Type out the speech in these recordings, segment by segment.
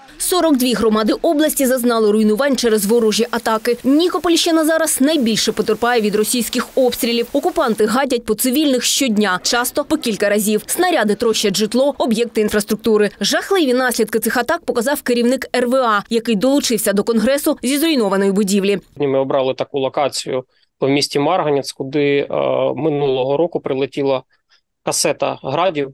42 громади області зазнали руйнувань через ворожі атаки. Нікопольщина зараз найбільше потерпає від російських обстрілів. Окупанти гадять по цивільних щодня, часто по кілька разів. Снаряди трощать житло, об'єкти інфраструктури. Жахливі наслідки цих атак показав керівник РВА, який долучився до конгресу зі зруйнованої будівлі. Ми обрали таку локацію в місті Марганець, куди минулого року прилетіла касета «Градів»,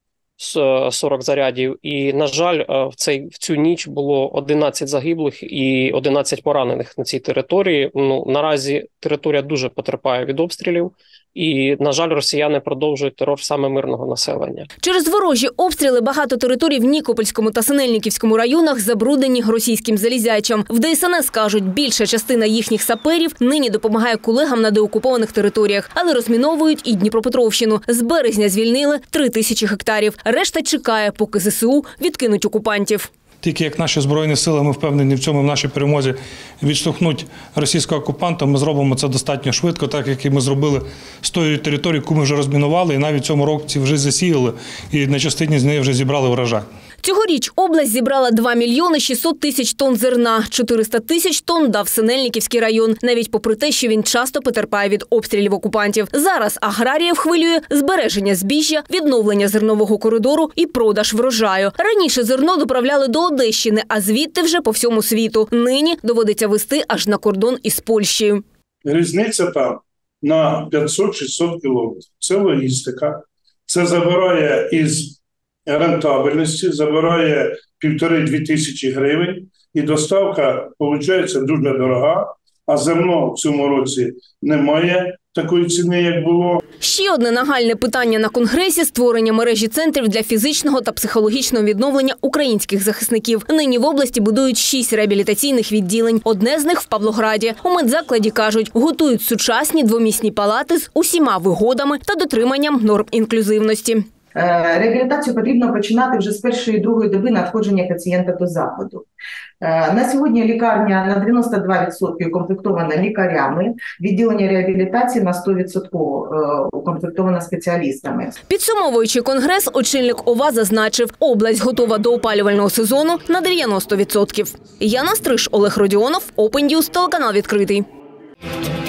40 зарядів. І, на жаль, в цю ніч було 11 загиблих і 11 поранених на цій території. Наразі територія дуже потерпає від обстрілів. І, на жаль, росіяни продовжують терор саме мирного населення. Через ворожі обстріли багато територій в Нікопольському та Синельниківському районах забруднені російським залізячам. В ДСНС кажуть, більша частина їхніх саперів нині допомагає колегам на деокупованих територіях, але розміновують і Дніпропетровщину. З березня звільнили 3000 гектарів. Решта чекає, поки ЗСУ відкинуть окупантів. Тільки як наші Збройні сили, ми впевнені в цьому, в нашій перемозі, відштовхнуть російського окупанта, ми зробимо це достатньо швидко, так як і ми зробили з тої території, яку ми вже розмінували, і навіть в цьому році вже засіяли, і на частині з неї вже зібрали врожай. Цьогоріч область зібрала 2 мільйони 600 тисяч тонн зерна, 400 тисяч тонн дав Синельниківський район, навіть попри те, що він часто потерпає від обстрілів окупантів. Зараз аграріїв хвилює збереження збіжжя, відновлення зернового коридору і продаж врожаю. Раніше зерно доправляли до Одещини, а звідти вже по всьому світу. Нині доводиться везти аж на кордон із Польщею. Різниця там на 500-600 кілометрів. Це логістика. Це забирає із рентабельності, забирає 1,5-2 тисячі гривень, і доставка, виходить, дуже дорога, а зерно в цьому році немає такої ціни, як було. Ще одне нагальне питання на Конгресі – створення мережі центрів для фізичного та психологічного відновлення українських захисників. Нині в області будують 6 реабілітаційних відділень. Одне з них в Павлограді. У медзакладі, кажуть, готують сучасні двомісні палати з усіма вигодами та дотриманням норм інклюзивності. Реабілітацію потрібно починати вже з першої і другої доби надходження пацієнта до закладу. На сьогодні лікарня на 92% укомплектована лікарями, відділення реабілітації на 100% укомплектовано спеціалістами. Підсумовуючи конгрес, очільник ОВА зазначив, область готова до опалювального сезону на 90%. Яна Стриж, Олег Родіонов, Open News, телеканал «Відкритий».